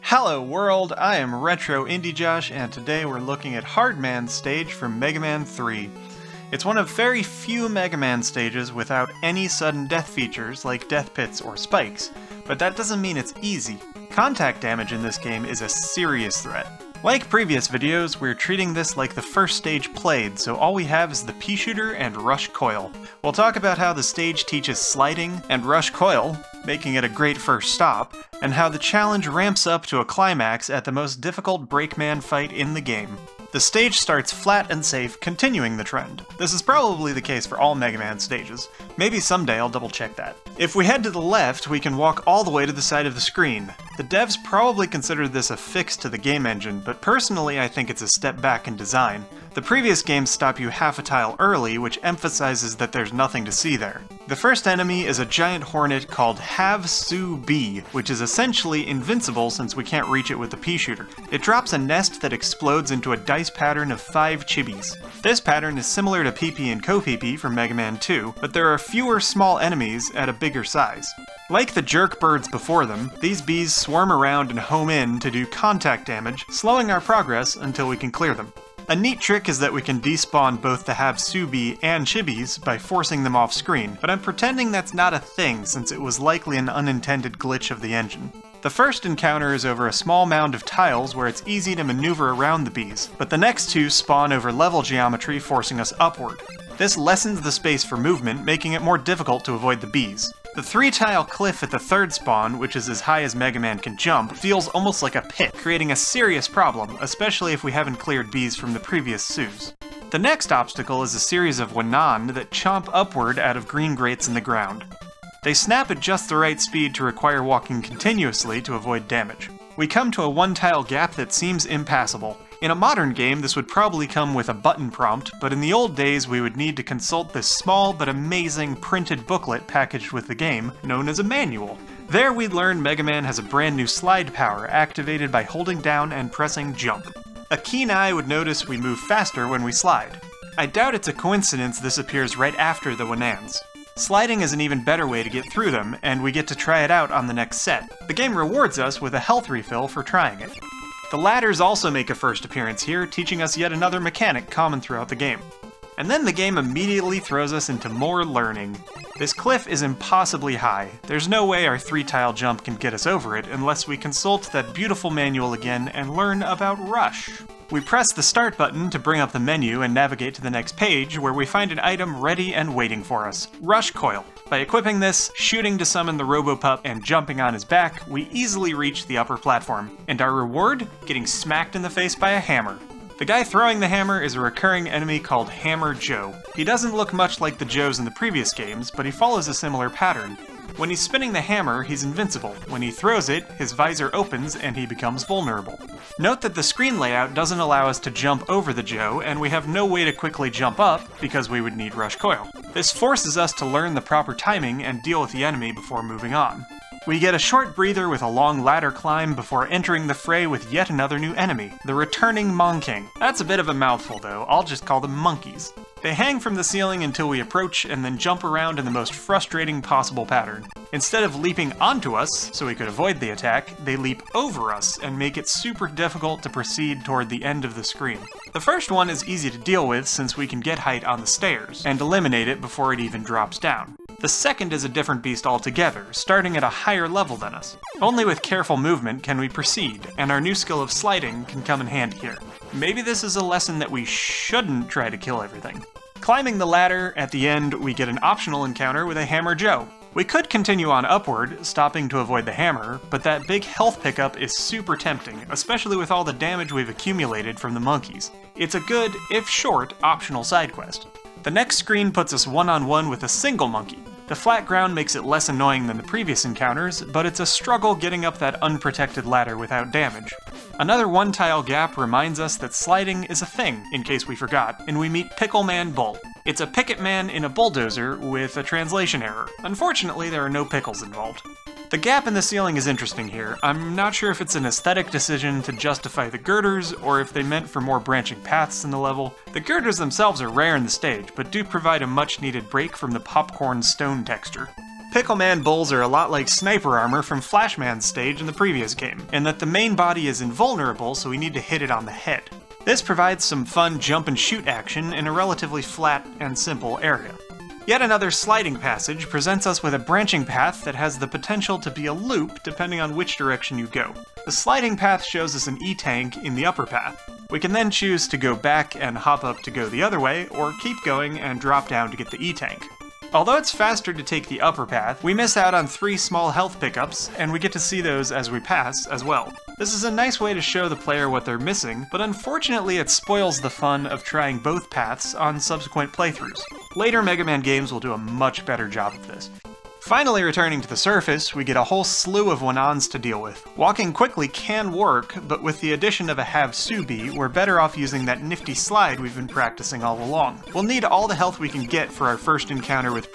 Hello world, I am Retro Indie Josh, and today we're looking at Hardman's stage from Mega Man 3. It's one of very few Mega Man stages without any sudden death features like death pits or spikes, but that doesn't mean it's easy. Contact damage in this game is a serious threat. Like previous videos, we're treating this like the first stage played, so all we have is the pea shooter and rush coil. We'll talk about how the stage teaches sliding and rush coil, making it a great first stop, and how the challenge ramps up to a climax at the most difficult Breakman fight in the game. The stage starts flat and safe, continuing the trend. This is probably the case for all Mega Man stages. Maybe someday I'll double check that. If we head to the left, we can walk all the way to the side of the screen. The devs probably considered this a fix to the game engine, but personally I think it's a step back in design. The previous games stop you half a tile early, which emphasizes that there's nothing to see there. The first enemy is a giant hornet called Have-Su-B, which is essentially invincible since we can't reach it with the pea shooter. It drops a nest that explodes into a dice pattern of 5 chibis. This pattern is similar to PP and Co-PP from Mega Man 2, but there are fewer small enemies at a bigger size. Like the jerk birds before them, these bees swarm around and home in to do contact damage, slowing our progress until we can clear them. A neat trick is that we can despawn both the Have-Su-B and chibis by forcing them off screen, but I'm pretending that's not a thing since it was likely an unintended glitch of the engine. The first encounter is over a small mound of tiles where it's easy to maneuver around the bees, but the next two spawn over level geometry forcing us upward. This lessens the space for movement, making it more difficult to avoid the bees. The 3-tile cliff at the third spawn, which is as high as Mega Man can jump, feels almost like a pit, creating a serious problem, especially if we haven't cleared bees from the previous Sus. The next obstacle is a series of Wanan that chomp upward out of green grates in the ground. They snap at just the right speed to require walking continuously to avoid damage. We come to a 1-tile gap that seems impassable. In a modern game, this would probably come with a button prompt, but in the old days we would need to consult this small but amazing printed booklet packaged with the game, known as a manual. There we'd learn Mega Man has a brand new slide power activated by holding down and pressing jump. A keen eye would notice we move faster when we slide. I doubt it's a coincidence this appears right after the Wanans. Sliding is an even better way to get through them, and we get to try it out on the next set. The game rewards us with a health refill for trying it. The ladders also make a first appearance here, teaching us yet another mechanic common throughout the game. And then the game immediately throws us into more learning. This cliff is impossibly high. There's no way our 3-tile jump can get us over it unless we consult that beautiful manual again and learn about Rush. We press the start button to bring up the menu and navigate to the next page, where we find an item ready and waiting for us, Rush Coil. By equipping this, shooting to summon the Robopup, and jumping on his back, we easily reach the upper platform. And our reward? Getting smacked in the face by a hammer. The guy throwing the hammer is a recurring enemy called Hammer Joe. He doesn't look much like the Joes in the previous games, but he follows a similar pattern. When he's spinning the hammer, he's invincible. When he throws it, his visor opens and he becomes vulnerable. Note that the screen layout doesn't allow us to jump over the Joe, and we have no way to quickly jump up, because we would need Rush Coil. This forces us to learn the proper timing and deal with the enemy before moving on. We get a short breather with a long ladder climb before entering the fray with yet another new enemy, the returning Monking. That's a bit of a mouthful though, I'll just call them monkeys. They hang from the ceiling until we approach and then jump around in the most frustrating possible pattern. Instead of leaping onto us, so we could avoid the attack, they leap over us and make it super difficult to proceed toward the end of the screen. The first one is easy to deal with since we can get height on the stairs, and eliminate it before it even drops down. The second is a different beast altogether, starting at a higher level than us. Only with careful movement can we proceed, and our new skill of sliding can come in handy here. Maybe this is a lesson that we shouldn't try to kill everything. Climbing the ladder, at the end, we get an optional encounter with a Hammer Joe. We could continue on upward, stopping to avoid the hammer, but that big health pickup is super tempting, especially with all the damage we've accumulated from the monkeys. It's a good, if short, optional side quest. The next screen puts us one-on-one with a single monkey. The flat ground makes it less annoying than the previous encounters, but it's a struggle getting up that unprotected ladder without damage. Another 1-tile gap reminds us that sliding is a thing, in case we forgot, and we meet Pickle Man Bull. It's a picket man in a bulldozer with a translation error. Unfortunately, there are no pickles involved. The gap in the ceiling is interesting here. I'm not sure if it's an aesthetic decision to justify the girders, or if they meant for more branching paths in the level. The girders themselves are rare in the stage, but do provide a much needed break from the popcorn stone texture. Pickleman bulls are a lot like sniper armor from Flashman's stage in the previous game, in that the main body is invulnerable, so we need to hit it on the head. This provides some fun jump and shoot action in a relatively flat and simple area. Yet another sliding passage presents us with a branching path that has the potential to be a loop depending on which direction you go. The sliding path shows us an E-tank in the upper path. We can then choose to go back and hop up to go the other way, or keep going and drop down to get the E-tank. Although it's faster to take the upper path, we miss out on 3 small health pickups, and we get to see those as we pass as well. This is a nice way to show the player what they're missing, but unfortunately it spoils the fun of trying both paths on subsequent playthroughs. Later Mega Man games will do a much better job of this. Finally returning to the surface, we get a whole slew of Wanons to deal with. Walking quickly can work, but with the addition of a Have-Subi, we're better off using that nifty slide we've been practicing all along. We'll need all the health we can get for our first encounter with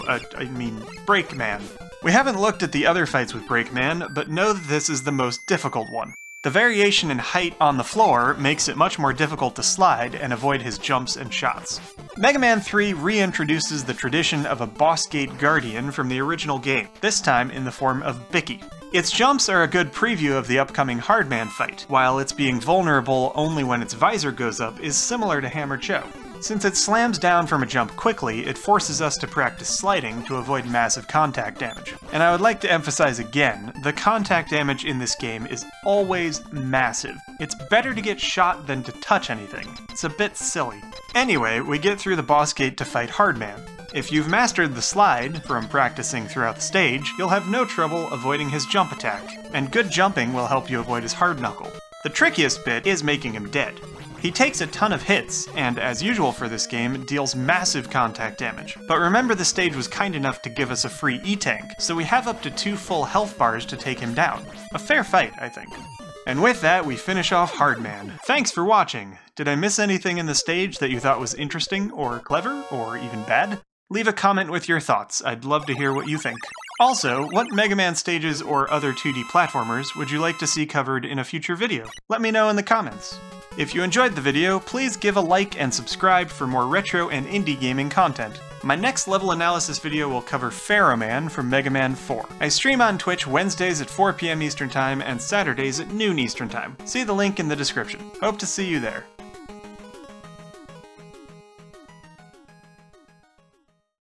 Breakman. We haven't looked at the other fights with Breakman, but know that this is the most difficult one. The variation in height on the floor makes it much more difficult to slide and avoid his jumps and shots. Mega Man 3 reintroduces the tradition of a Boss Gate Guardian from the original game, this time in the form of Bicky. Its jumps are a good preview of the upcoming Hardman fight, while its being vulnerable only when its visor goes up is similar to Hammer Cho. Since it slams down from a jump quickly, it forces us to practice sliding to avoid massive contact damage. And I would like to emphasize again, the contact damage in this game is always massive. It's better to get shot than to touch anything. It's a bit silly. Anyway, we get through the boss gate to fight Hardman. If you've mastered the slide from practicing throughout the stage, you'll have no trouble avoiding his jump attack, and good jumping will help you avoid his hard knuckle. The trickiest bit is making him dead. He takes a ton of hits, and as usual for this game, deals massive contact damage. But remember the stage was kind enough to give us a free E-tank, so we have up to 2 full health bars to take him down. A fair fight, I think. And with that, we finish off Hardman. Thanks for watching! Did I miss anything in the stage that you thought was interesting, or clever, or even bad? Leave a comment with your thoughts, I'd love to hear what you think. Also, what Mega Man stages or other 2D platformers would you like to see covered in a future video? Let me know in the comments. If you enjoyed the video, please give a like and subscribe for more retro and indie gaming content. My next level analysis video will cover Pharaoh Man from Mega Man 4. I stream on Twitch Wednesdays at 4 PM Eastern Time and Saturdays at noon Eastern Time. See the link in the description. Hope to see you there.